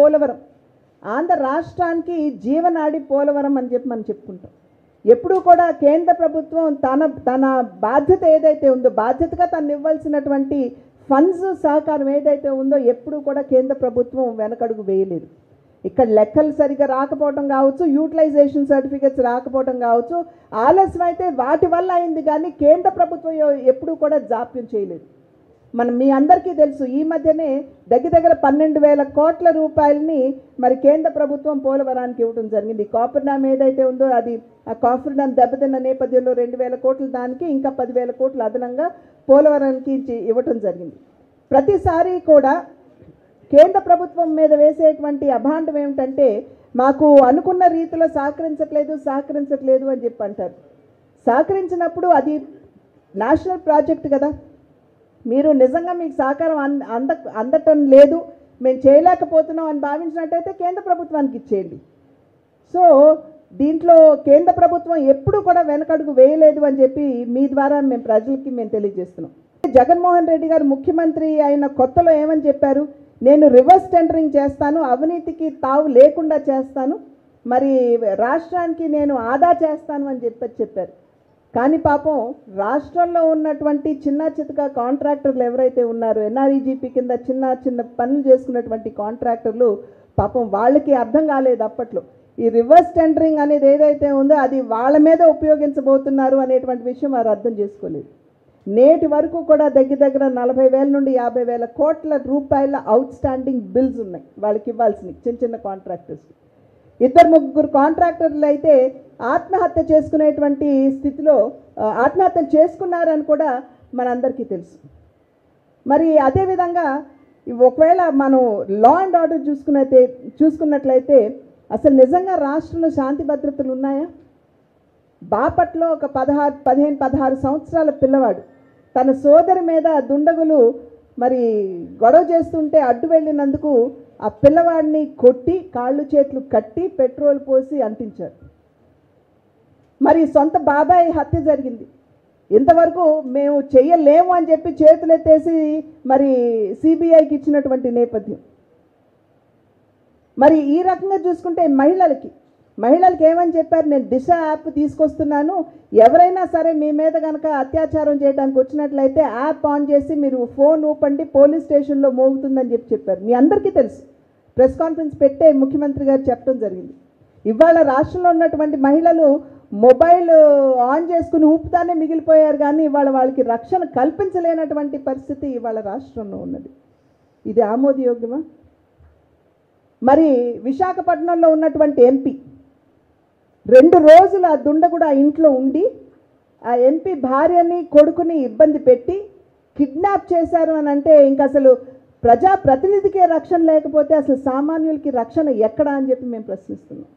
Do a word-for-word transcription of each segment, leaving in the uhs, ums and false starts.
పోలవరం, ఆంధ్ర రాష్ట్రానికి జీవనాడి పోలవరం అని చెప్పి మనం చెప్పుకుంటాం. ఎప్పుడూ కూడా కేంద్ర ప్రభుత్వం తన తన బాధ్యత ఏదైతే ఉందో, బాధ్యతగా తను ఇవ్వాల్సినటువంటి ఫండ్స్ సహకారం ఏదైతే ఉందో ఎప్పుడూ కూడా కేంద్ర ప్రభుత్వం వెనకడుగు వేయలేదు. ఇక్కడ లెక్కలు సరిగ్గా రాకపోవడం కావచ్చు, యూటిలైజేషన్ సర్టిఫికెట్స్ రాకపోవడం కావచ్చు, ఆలస్యం అయితే వాటి వల్ల అయింది. కానీ కేంద్ర ప్రభుత్వం ఎప్పుడూ కూడా జాప్యం చేయలేదు. మనం మీ అందరికీ తెలుసు, ఈ మధ్యనే దగ్గర దగ్గర పన్నెండు వేల కోట్ల రూపాయలని మరి కేంద్ర ప్రభుత్వం పోలవరానికి ఇవ్వడం జరిగింది. కాపర్ డ్యామ్ ఏదైతే ఉందో అది ఆ కాపర్ డ్యామ్ దెబ్బతిన్న నేపథ్యంలో రెండు వేల కోట్ల దానికి ఇంకా పదివేల కోట్లు అదనంగా పోలవరానికి ఇవ్వటం జరిగింది. ప్రతిసారి కూడా కేంద్ర ప్రభుత్వం మీద వేసేటువంటి అభాండం ఏమిటంటే, మాకు అనుకున్న రీతిలో సహకరించట్లేదు సహకరించట్లేదు అని చెప్పి అంటారు. సహకరించినప్పుడు అది నేషనల్ ప్రాజెక్ట్ కదా, మీరు నిజంగా మీకు సహకారం అంద అందటం లేదు, మేము చేయలేకపోతున్నాం అని భావించినట్టయితే కేంద్ర ప్రభుత్వానికి ఇచ్చేయండి. సో దీంట్లో కేంద్ర ప్రభుత్వం ఎప్పుడూ కూడా వెనకడుగు వేయలేదు అని చెప్పి మీ ద్వారా మేము ప్రజలకి మేము తెలియజేస్తున్నాం. జగన్మోహన్ రెడ్డి గారు ముఖ్యమంత్రి అయిన కొత్తలో ఏమని చెప్పారు, నేను రివర్స్ టెండరింగ్ చేస్తాను, అవినీతికి తావు లేకుండా చేస్తాను, మరి రాష్ట్రానికి నేను ఆదా చేస్తాను అని చెప్పి చెప్పారు. కానీ పాపం రాష్ట్రంలో ఉన్నటువంటి చిన్న చితక కాంట్రాక్టర్లు ఎవరైతే ఉన్నారో, ఎన్ఆర్ఈజీపీ కింద చిన్న చిన్న పనులు చేసుకున్నటువంటి కాంట్రాక్టర్లు పాపం వాళ్ళకి అర్థం కాలేదు అప్పట్లో. ఈ రివర్స్ టెండరింగ్ అనేది ఏదైతే ఉందో అది వాళ్ళ మీద ఉపయోగించబోతున్నారు అనేటువంటి విషయం వారు అర్థం చేసుకోలేదు. నేటి వరకు కూడా దగ్గర దగ్గర నలభై వేల నుండి యాభై వేల కోట్ల రూపాయల అవుట్ స్టాండింగ్ బిల్స్ ఉన్నాయి వాళ్ళకి ఇవ్వాల్సినవి చిన్న చిన్న కాంట్రాక్టర్స్. ఇద్దరు ముగ్గురు కాంట్రాక్టర్లు అయితే ఆత్మహత్య చేసుకునేటువంటి స్థితిలో ఆత్మహత్య చేసుకున్నారని కూడా మనందరికీ తెలుసు. మరి అదేవిధంగా ఒకవేళ మనం లా అండ్ ఆర్డర్ చూసుకున్నట్లయితే చూసుకున్నట్లయితే అసలు నిజంగా రాష్ట్రంలో శాంతి భద్రతలు ఉన్నాయా? బాపట్లో ఒక పదహారు పదిహేను పదహారు సంవత్సరాల పిల్లవాడు తన సోదరి మీద దుండగులు మరి గొడవ చేస్తుంటే అడ్డు వెళ్ళినందుకు ఆ పిల్లవాడిని కొట్టి కాళ్ళు చేతులు కట్టి పెట్రోల్ పోసి అంటించారు. మరి సొంత బాబాయ్ హత్య జరిగింది. ఇంతవరకు మేము చెయ్యలేము అని చెప్పి చేతులెత్తేసి మరి సిబిఐకి ఇచ్చినటువంటి నేపథ్యం. మరి ఈ రకంగా చూసుకుంటే మహిళలకి మహిళలకి ఏమని చెప్పారు, నేను దిశ యాప్ తీసుకొస్తున్నాను, ఎవరైనా సరే మీ మీద కనుక అత్యాచారం చేయడానికి వచ్చినట్లయితే యాప్ ఆన్ చేసి మీరు ఫోన్ ఊపండి, పోలీస్ స్టేషన్లో మోగుతుందని చెప్పి చెప్పారు. మీ అందరికీ తెలుసు, ప్రెస్ కాన్ఫరెన్స్ పెట్టే ముఖ్యమంత్రి గారు చెప్పడం జరిగింది. ఇవాళ రాష్ట్రంలో ఉన్నటువంటి మహిళలు మొబైల్ ఆన్ చేసుకుని ఊపుతానే మిగిలిపోయారు, కానీ ఇవాళ వాళ్ళకి రక్షణ కల్పించలేనటువంటి పరిస్థితి ఇవాళ రాష్ట్రంలో ఉన్నది. ఇది ఆమోదయోగ్యమా? మరి విశాఖపట్నంలో ఉన్నటువంటి ఎంపీ రెండు రోజులు ఆ దుండగుడు ఆ ఇంట్లో ఉండి ఆ ఎంపీ భార్యని కొడుకుని ఇబ్బంది పెట్టి కిడ్నాప్ చేశారు అని అంటే ఇంక అసలు ప్రజాప్రతినిధికే రక్షణ లేకపోతే అసలు సామాన్యులకి రక్షణ ఎక్కడా అని చెప్పి మేము ప్రశ్నిస్తున్నాం.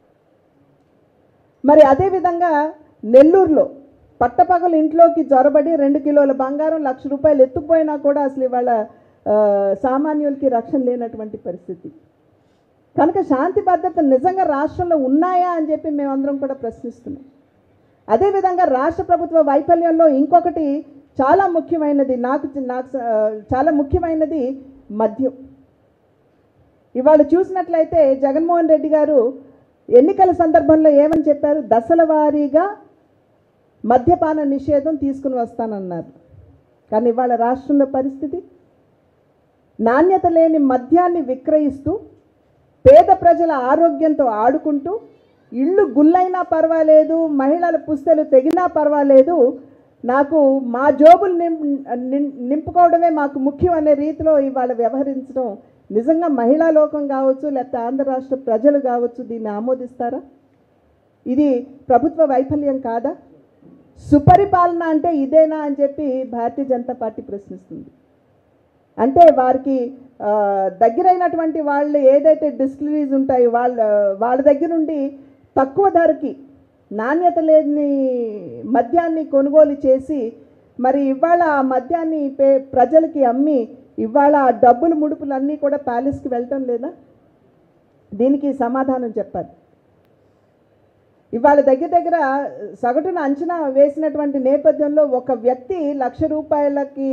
మరి అదేవిధంగా నెల్లూరులో పట్టపగలు ఇంట్లోకి జొరబడి రెండు కిలోల బంగారం లక్ష రూపాయలు ఎత్తుకుపోయినా కూడా అసలు ఇవాళ సామాన్యులకి రక్షణ లేనటువంటి పరిస్థితి. కనుక శాంతి భద్రత నిజంగా రాష్ట్రంలో ఉన్నాయా అని చెప్పి మేమందరం కూడా ప్రశ్నిస్తున్నాం. అదేవిధంగా రాష్ట్ర ప్రభుత్వ వైఫల్యంలో ఇంకొకటి చాలా ముఖ్యమైనది, నాకు నాకు చాలా ముఖ్యమైనది మద్యం. ఇవాళ చూసినట్లయితే జగన్మోహన్ రెడ్డి గారు ఎన్నికల సందర్భంలో ఏమని చెప్పారు, దశల వారీగా మద్యపాన నిషేధం తీసుకుని వస్తానన్నారు. కానీ ఇవాళ రాష్ట్రంలో పరిస్థితి, నాణ్యత లేని మద్యాన్ని విక్రయిస్తూ పేద ప్రజల ఆరోగ్యంతో ఆడుకుంటూ ఇళ్ళు గుల్లైనా పర్వాలేదు, మహిళల పుస్తలు తెగినా పర్వాలేదు, నాకు మా జోబులు నింపుకోవడమే మాకు ముఖ్యం అనే రీతిలో ఇవాళ వ్యవహరించడం నిజంగా మహిళా లోకం కావచ్చు, లేకపోతే ఆంధ్ర రాష్ట్ర ప్రజలు కావచ్చు దీన్ని ఆమోదిస్తారా? ఇది ప్రభుత్వ వైఫల్యం కాదా? సుపరిపాలన అంటే ఇదేనా అని చెప్పి భారతీయ జనతా పార్టీ ప్రశ్నిస్తుంది. అంటే వారికి దగ్గరైనటువంటి వాళ్ళు ఏదైతే డిస్టిలరీస్ ఉంటాయో వాళ్ళ వాళ్ళ దగ్గర నుండి తక్కువ ధరకి నాణ్యత లేని మద్యాన్ని కొనుగోలు చేసి మరి ఇవాళ ఆ మద్యాన్ని పే ప్రజలకి అమ్మి ఇవాళ ఆ డబ్బులు ముడుపులు అన్నీ కూడా ప్యాలెస్కి వెళ్ళటం లేదా? దీనికి సమాధానం చెప్పాలి. ఇవాళ దగ్గర దగ్గర సగటున అంచనా వేసినటువంటి నేపథ్యంలో ఒక వ్యక్తి లక్ష రూపాయలకి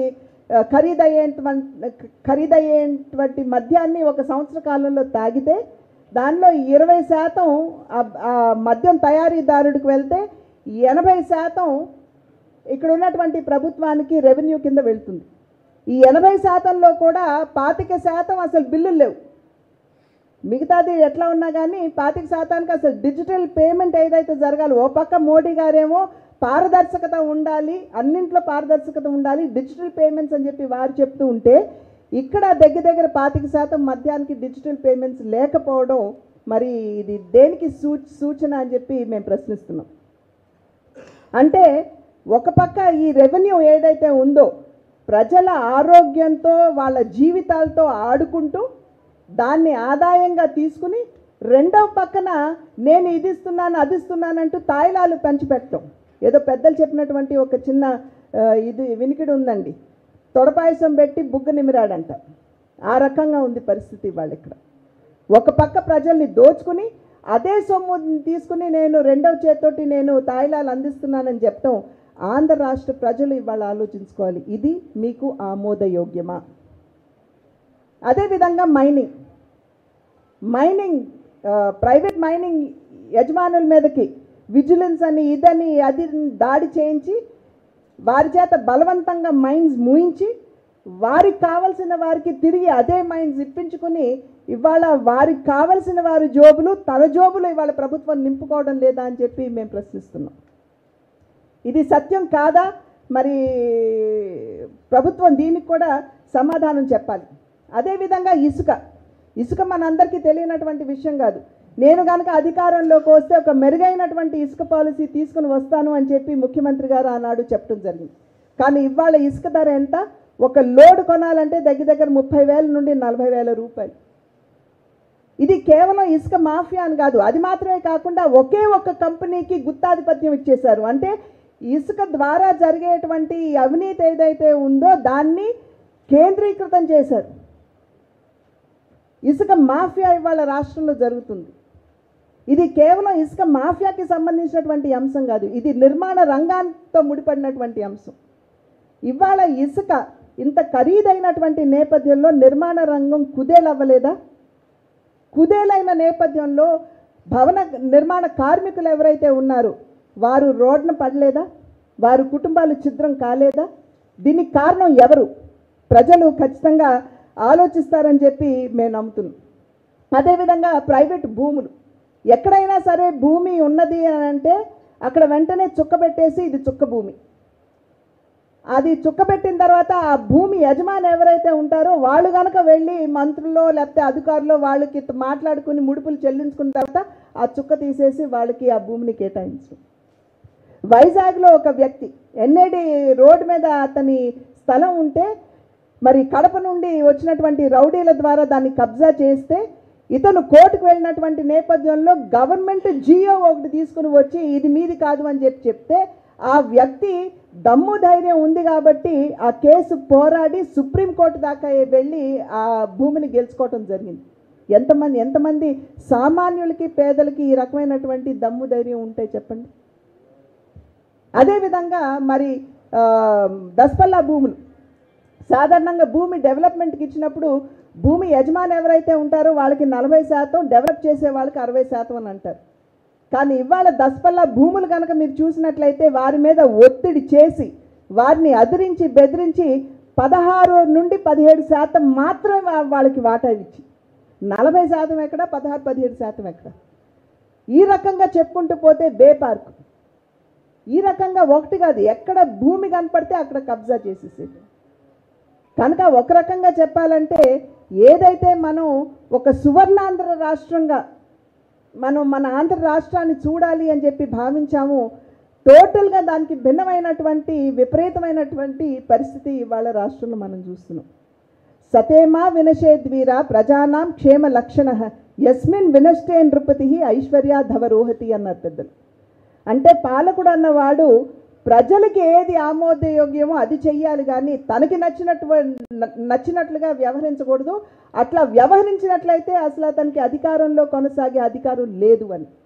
ఖరీదయ్యేటువంటి ఖరీదయ్యేటువంటి మద్యాన్ని ఒక సంవత్సర కాలంలో తాగితే దానిలో ఇరవై శాతం ఆ మద్యం తయారీదారుడికి వెళ్తే ఎనభై శాతం ఇక్కడ ఉన్నటువంటి ప్రభుత్వానికి రెవెన్యూ కింద వెళ్తుంది. ఈ ఎనభై శాతంలో కూడా పాతిక శాతం అసలు బిల్లులు లేవు. మిగతాది ఎట్లా ఉన్నా కానీ పాతిక శాతానికి అసలు డిజిటల్ పేమెంట్ ఏదైతే జరగాలి, ఓ పక్క మోడీ గారేమో పారదర్శకత ఉండాలి, అన్నింట్లో పారదర్శకత ఉండాలి, డిజిటల్ పేమెంట్స్ అని చెప్పి వారు చెప్తూ ఉంటే ఇక్కడ దగ్గర దగ్గర పాతిక శాతం మద్యానికి డిజిటల్ పేమెంట్స్ లేకపోవడం మరి ఇది దేనికి సూ సూచన అని చెప్పి మేము ప్రశ్నిస్తున్నాం. అంటే ఒక పక్క ఈ రెవెన్యూ ఏదైతే ఉందో ప్రజల ఆరోగ్యంతో వాళ్ళ జీవితాలతో ఆడుకుంటూ దాన్ని ఆదాయంగా తీసుకుని రెండవ పక్కన నేను ఇది ఇస్తున్నాను అది ఇస్తున్నానంటూ తాయిలాలు పంచిపెట్టడం. ఏదో పెద్దలు చెప్పినటువంటి ఒక చిన్న ఇది వినికిడి ఉందండి, తొడపాయసం పెట్టి బుగ్గ నిమిరాడంట. ఆ రకంగా ఉంది పరిస్థితి వాళ్ళు ఇక్కడ. ఒక పక్క ప్రజల్ని దోచుకుని అదే సొమ్ము తీసుకుని నేను రెండవ చేతోటి నేను తాయిలాలు అందిస్తున్నానని చెప్పడం ఆంధ్ర రాష్ట్ర ప్రజలు ఇవాళ ఆలోచించుకోవాలి, ఇది మీకు ఆమోదయోగ్యమా? అదేవిధంగా మైనింగ్ మైనింగ్ ప్రైవేట్ మైనింగ్ యజమానుల మీదకి విజిలెన్స్ అని ఇదని అది దాడి చేయించి వారి చేత బలవంతంగా మైన్స్ మూయించి వారికి కావలసిన వారికి తిరిగి అదే మైన్స్ ఇప్పించుకుని ఇవాళ వారికి కావలసిన వారి జోబులు తన జోబులు ఇవాళ ప్రభుత్వం నింపుకోవడం లేదా అని చెప్పి మేము ప్రశ్నిస్తున్నాం. ఇది సత్యం కాదా? మరి ప్రభుత్వం దీనికి కూడా సమాధానం చెప్పాలి. అదేవిధంగా ఇసుక ఇసుక మనందరికీ తెలియనటువంటి విషయం కాదు. నేను కనుక అధికారంలోకి వస్తే ఒక మెరుగైనటువంటి ఇసుక పాలసీ తీసుకుని వస్తాను అని చెప్పి ముఖ్యమంత్రి గారు ఆనాడు చెప్పడం జరిగింది. కానీ ఇవాళ ఇసుక ధర ఎంత? ఒక లోడ్ కొనాలంటే దగ్గర దగ్గర ముప్పై వేల నుండి నలభై వేల రూపాయలు. ఇది కేవలం ఇసుక మాఫియా అని కాదు, అది మాత్రమే కాకుండా ఒకే ఒక కంపెనీకి గుత్తాధిపత్యం ఇచ్చేశారు. అంటే ఇసుక ద్వారా జరిగేటువంటి అవినీతి ఏదైతే ఉందో దాన్ని కేంద్రీకృతం చేశారు. ఇసుక మాఫియా ఇవాళ రాష్ట్రంలో జరుగుతుంది. ఇది కేవలం ఇసుక మాఫియాకి సంబంధించినటువంటి అంశం కాదు, ఇది నిర్మాణ రంగాంతో ముడిపడినటువంటి అంశం. ఇవాళ ఇసుక ఇంత ఖరీదైనటువంటి నేపథ్యంలో నిర్మాణ రంగం కుదేలవ్వలేదా? కుదేలైన నేపథ్యంలో భవన నిర్మాణ కార్మికులు ఎవరైతే ఉన్నారో వారు రోడ్న పడలేదా? వారి కుటుంబాలు ఛిద్రం కాలేదా? దీనికి కారణం ఎవరు? ప్రజలు ఖచ్చితంగా ఆలోచిస్తారని చెప్పి మేము నమ్ముతున్నాం. అదేవిధంగా ప్రైవేట్ భూములు, ఎక్కడైనా సరే భూమి ఉన్నది అని అంటే అక్కడ వెంటనే చుక్క పెట్టేసి ఇది చుక్క భూమి. అది చుక్క పెట్టిన తర్వాత ఆ భూమి యజమాని ఎవరైతే ఉంటారో వాళ్ళు కనుక వెళ్ళి మంత్రుల్లో లేకపోతే అధికారులు వాళ్ళకి మాట్లాడుకుని ముడుపులు చెల్లించుకున్న తర్వాత ఆ చుక్క తీసేసి వాళ్ళకి ఆ భూమిని కేటాయించడం. వైజాగ్లో ఒక వ్యక్తి ఎన్ఏడి రోడ్డు మీద అతని స్థలం ఉంటే మరి కడప నుండి వచ్చినటువంటి రౌడీల ద్వారా దాన్ని కబ్జా చేస్తే ఇతను కోర్టుకు వెళ్ళినటువంటి నేపథ్యంలో గవర్నమెంట్ జియో ఒకటి తీసుకుని వచ్చి ఇది మీది కాదు అని చెప్పి చెప్తే ఆ వ్యక్తి దమ్ము ధైర్యం ఉంది కాబట్టి ఆ కేసు పోరాడి సుప్రీంకోర్టు దాకా వెళ్ళి ఆ భూమిని గెలుచుకోవటం జరిగింది. ఎంతమంది ఎంతమంది సామాన్యులకి పేదలకి ఈ రకమైనటువంటి దమ్ము ధైర్యం ఉంటే చెప్పండి. అదేవిధంగా మరి దసపల్లా భూములు, సాధారణంగా భూమి డెవలప్మెంట్కి ఇచ్చినప్పుడు భూమి యజమాని ఎవరైతే ఉంటారో వాళ్ళకి నలభై శాతం డెవలప్ చేసే వాళ్ళకి అరవై శాతం అని అంటారు. కానీ ఇవాళ దసపల్లా భూములు కనుక మీరు చూసినట్లయితే వారి మీద ఒత్తిడి చేసి వారిని అదిరించి బెదిరించి పదహారు నుండి పదిహేడు శాతం మాత్రమే వాళ్ళకి వాటా ఇచ్చి నలభై శాతం ఎక్కడ, పదహారు పదిహేడు శాతం ఎక్కడ, ఈ రకంగా చెప్పుకుంటూ పోతే బే పార్క్, ఈ రకంగా ఒకటి కాదు ఎక్కడ భూమి కనపడితే అక్కడ కబ్జా చేసేసేది. కనుక ఒక రకంగా చెప్పాలంటే ఏదైతే మనం ఒక సువర్ణాంధ్ర రాష్ట్రంగా మనం మన ఆంధ్ర రాష్ట్రాన్ని చూడాలి అని చెప్పి భావించాము, టోటల్గా దానికి భిన్నమైనటువంటి విపరీతమైనటువంటి పరిస్థితి ఇవాళ రాష్ట్రంలో మనం చూస్తున్నాం. సతేమా వినశేద్వీర ప్రజానాం క్షేమ లక్షణ యస్మిన్ వినష్టే నృపతి ఐశ్వర్య ధవరోహతి అన్నారు పెద్దలు. అంటే పాలకుడు అన్నవాడు ప్రజలకి ఏది ఆమోదయోగ్యమో అది చెయ్యాలి కానీ తనకి నచ్చినట్టు నచ్చినట్లుగా వ్యవహరించకూడదు. అట్లా వ్యవహరించినట్లయితే అసలు అతనికి అధికారంలో కొనసాగే అధికారం లేదు అని.